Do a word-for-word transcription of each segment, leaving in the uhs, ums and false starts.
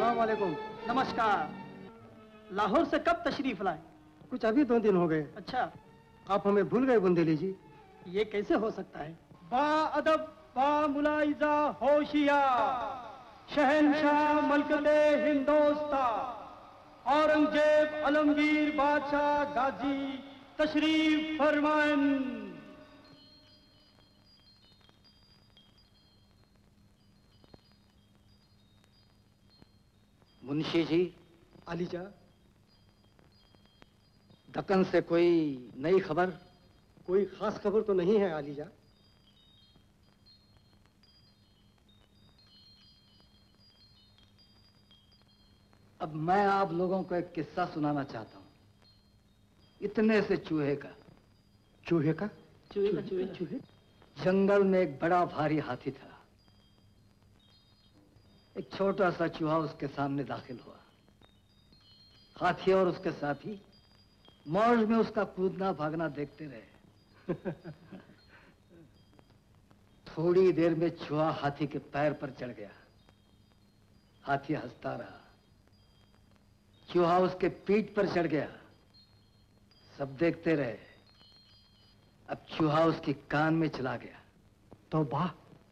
अस्सलाम वालेकुम। नमस्कार। लाहौर से कब तशरीफ लाए? कुछ अभी दो दिन हो गए। अच्छा, आप हमें भूल गए बुंदेली जी? ये कैसे हो सकता है? बा अदब बा मुलाइजा होशियार शहनशाह मलकते हिंदोस्तान औरंगजेब आलमगीर बादशाह गाजी तशरीफ फरमाएं। मुंशी जी। अलीजा। दक्कन से कोई नई खबर? कोई खास खबर तो नहीं है अलीजा। अब मैं आप लोगों को एक किस्सा सुनाना चाहता हूं, इतने से चूहे का। चूहे का? चूहे का चूहे चूहे। जंगल में एक बड़ा भारी हाथी था। एक छोटा सा चूहा उसके सामने दाखिल हुआ। हाथी और उसके साथी मौज में उसका कूदना भागना देखते रहे। थोड़ी देर में चूहा हाथी के पैर पर चढ़ गया। हाथी हंसता रहा। चूहा उसके पीठ पर चढ़ गया। सब देखते रहे। अब चूहा उसके कान में चला गया। तो वाह!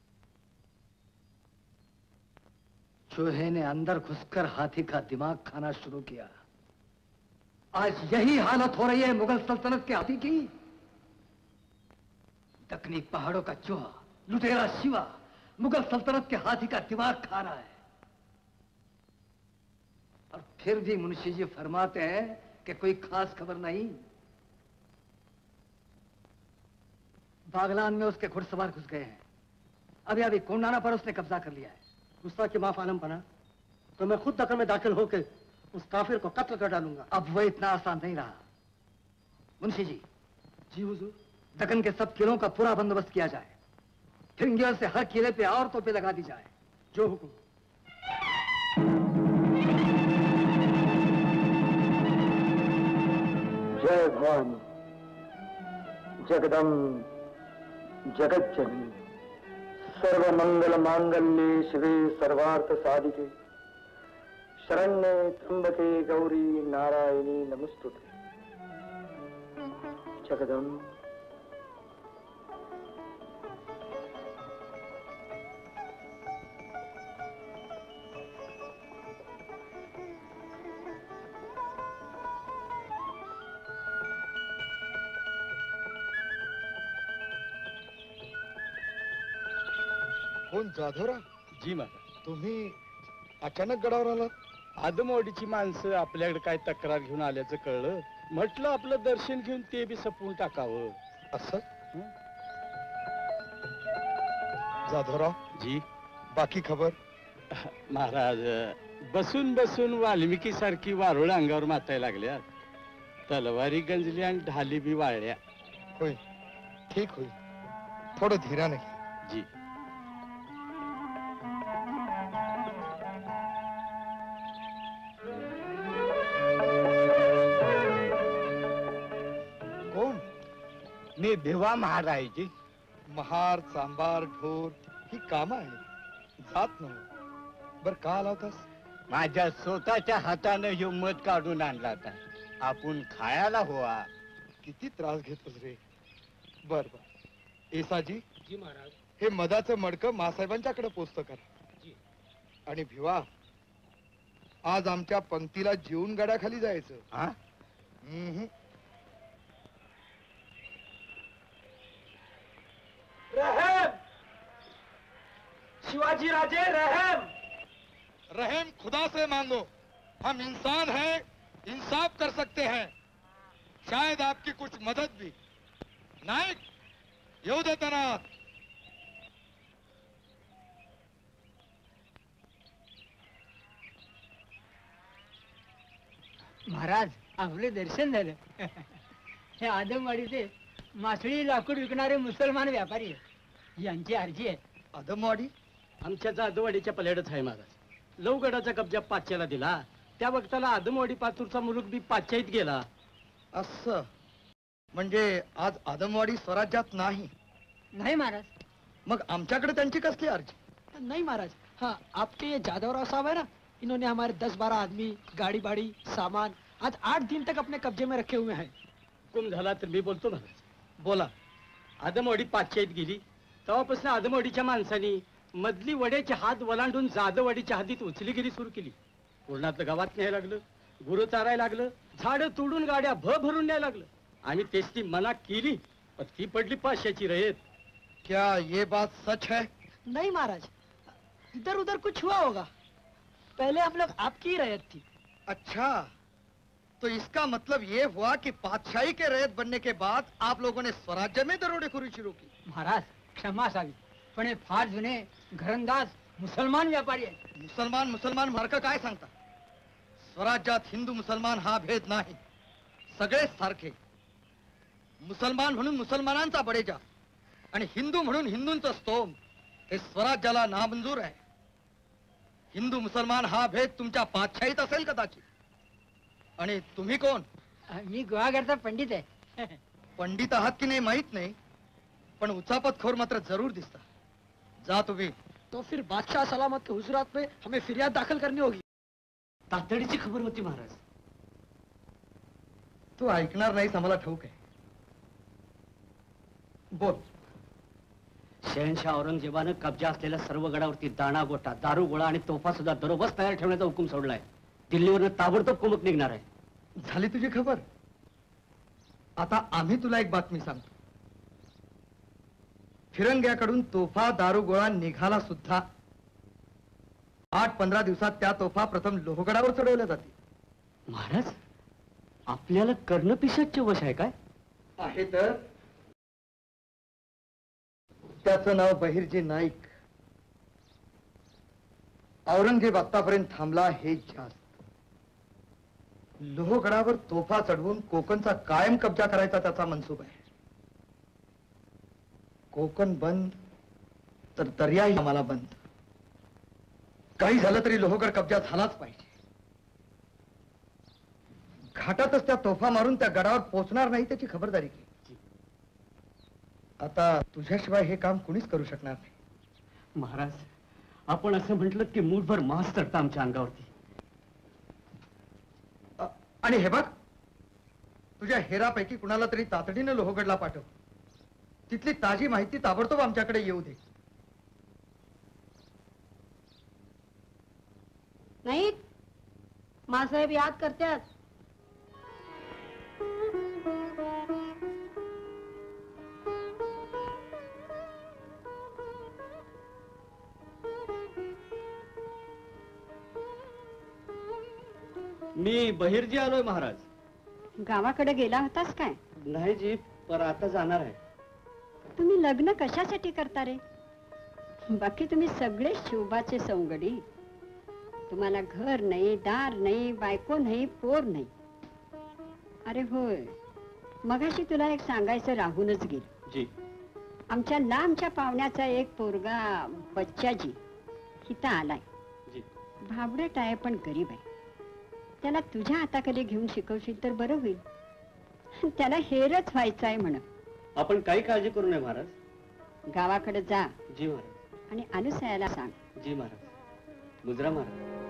चूहे ने अंदर घुसकर हाथी का दिमाग खाना शुरू किया। आज यही हालत हो रही है मुगल सल्तनत के हाथी की। दक्कनी पहाड़ों का चूहा, लुटेरा शिवा, मुगल सल्तनत के हाथी का दिमाग खा रहा है। और फिर भी मुंशी जी फरमाते हैं कि कोई खास खबर नहीं। बागलान में उसके घुड़सवार घुस गए हैं। अभी अभी कोंडाना पर उसने कब्जा कर लिया है। गुस्सा के माफ आलम बना तो मैं खुद दक्कन में दाखिल होकर उस काफिर को कत्ल कर डालूंगा। अब वो इतना आसान नहीं रहा। मुंशी जी। जी हुजूर। दक्कन के सब किलों का पूरा बंदोबस्त किया जाए। फिरंगियों से हर किले पे और तोपे लगा दी जाए। जो हुक्म। जय भवानी जगदम्ब जगत जननी सर्वमंगल मांगल्ये शिवे सर्वार्थ साधिके शरण्ये त्र्यंबके गौरी नारायणी नमस्तुते। जगदम्ब कोण जाधवराव? जी महाराज। तुम्ही अचानक गडावर आलात? आदमवाडीची माणसं आपल्याकडे काय तक्रार घेऊन आल्याचं कळलं. म्हटलं आपलं दर्शन घेऊन ते बी सपवून टाकावं. असं? जाधवराव जी। बाकी खबर? महाराज बसून बसून वाल्मिकी सारखी वारुळ अंगावर मातायला लागल्या. तलवारी गंजली आणि ढाली बी वाळल्या. होय, ठीक होईल. थोडं धीराने. जी. मी भिवा महाराजाची. महार सांबार ढोर ही कामं आहेत, जात नाही. बर का आला होतास? माझ्या स्वतःच्या हाताने ह्यो मध काढून आणला होता. आपण खायला हवा. किती त्रास घेतोस रे. बर बर. येसाजी. जी महाराज. हे मधाचं मडकं मासाहेबांच्याकडे पोचतं करा. जी. आणि भिवा, आज आमच्या पंक्तीला जीवन गडाखाली जायचं. हा? हम्म. रहम शिवाजी राजे, रहम। रहम खुदा से मांगो। हम इंसान हैं, इंसाफ कर सकते हैं, शायद आपकी कुछ मदद भी। नायक येऊ दे त्यांना. महाराज आपले दर्शन झालं. हे आदमवाडीचे मासळी लाकूड विकणारे मुसलमान व्यापारी आहेत. यांची अर्जी आहे. आदमवाडी आमच्या जाधववाडीच्या पलीकडेच आहे महाराज. लवगडाचा कब्जा पाच्याला दिला त्या वक्ताला आदमवाडी पातूरचा मुलूक बी पाच्यात गेला. असं म्हणजे आज आदमवाडी स्वराज्यात नाही? नाही महाराज. मग आमच्याकडे त्यांची कसली अर्जी? नहीं महाराज, हाँ आपके ये जादवराव साहब है ना, इन्होंने हमारे दस बारह आदमी, गाड़ी बाड़ी, सामान आज आठ दिन तक अपने कब्जे में रखे हुए हैं। हुकुम झाला तर मी बोलतो महाराज. बोला. आदमवाडी पाचशेत गेली तेव्हापासून आदमवाडीच्या माणसांनी मधली वड्याचे हात वलांडून जाधववाडीच्या हद्दीत उचलीगिरी सुरू केली. पूर्णातलं गावात न्यायला लागलं, गुरु चारायला लागलं, झाडं तोडून गाड्या भ भरून न्यायला लागलं. आम्ही तेच ती मना केली पण ती पडली पाचशेची रयत. क्या ये बात सच है? नहीं महाराज, इधर उधर कुछ हुआ होगा. पहले हम लोग आपकी ही रैयत थी. अच्छा, तो इसका मतलब ये हुआ कि पातशाही के रैयत बनने के बाद आप लोगों ने स्वराज्य में दरोडेखोरी शुरू की. महाराज क्षमा असावी, पण हे फार जुने घरंदाज मुसलमान व्यापारी आहेत. मुसलमान मुसलमान मार्क काय सांगता? स्वराज्यात हिंदू मुसलमान हा भेद नाही, सगळेच सारखे. मुसलमान म्हणून मुसलमानांचा बडेजा आणि हिंदू म्हणून हिंदूंचा स्तोम हे स्वराज्याला नामंजूर आहे. हिंदू मुसलमान हा भेद तुमच्या पातशाहीत असेल कदाचित. आणि तुम्ही कोण? मी गुहागरचा पंडित आहे. पंडित आहात की नाही माहित नाही, पण उचापतखोर मात्र जरूर दिसता. जा तुम्ही. तो फिर बादशाह सलामत के हुजरात में हमें फिरियाद दाखल करनी होगी. तातडीची खबर होती महाराज. तू ऐकणार नाहीस आम्हाला ठाऊक आहे. बोल. शहनशाह औरंगजेबानं कब्जा असलेल्या सर्व गडावरती दाणा गोटा, दारू गोळा आणि तोफा सुद्धा दरोबस तयार ठेवण्याचा हुकूम सोडलाय. दिल्लीवरनं ताबडतोब कुमक निघणार आहे. झाली तुझी खबर? आता आम्ही तुला एक बातमी सांगतो. फिरंग्याकडून तोफा दारू गोळा निघाला सुद्धा. आठ पंधरा दिवसात त्या तोफा प्रथम लोहगडावर चढवल्या जातील. महाराज, आपल्याला कर्णपिशाचे वश आहे काय? आहे तर. त्याचं नाव बहिर्जी नाईक. औरंगजेब आतापर्यंत थांबला हे जास्त. लोहगडावर तोफा चढवून कोकणचा कायम कब्जा करायचा त्याचा मनसूब आहे. कोकण बंद तर दर्याही आम्हाला बंद. काही झालं तरी लोहगड कब्जा झालाच पाहिजे. घाटातच त्या तोफा मारून त्या गडावर पोहोचणार नाही त्याची खबरदारी घे. आता तुझ्याशिवाय हे काम कुणीच करू शकणार नाही. महाराज, आपण असं म्हटलं की मूठभर मांस चढतं आमच्या अंगावरती. अ- आणि हे बघ, तुझ्या हेरापैकी कुणाला तरी तातडीने लोहगडला पाठव. तिथली ताजी माहिती ताबडतोब आमच्याकडे येऊ दे. नाही, मासाहेब याद करतात. मी बहिर्जी आलोय महाराज. गावाकडे गेला होतास काय? नाही जी, पर आता जाणार आहे. तुम्ही लग्न कशासाठी करता रे? बाकी तुम्ही सगळे शोभाचे सवंगडी. तुम्हाला घर नाही, दार नाही, बायको नाही, पोर नाही. अरे होय, मगाशी तुला एक सांगायचं राहूनच गेलं. जी. आमच्या लांबच्या पाहुण्याचा एक पोरगा बच्चाजी इथं आलाय. जी. भाबडट आहे पण गरीब आहे. त्याला तुझ्या हाताखाली घेऊन शिकवशील तर बरं होईल. त्याला हेरच व्हायचं आहे म्हण. आपण काही काळजी करू नये महाराज. गावाकडे जा जी महाराज. आणि अनुसयाला सांग. जी महाराज. गुजरा महाराज.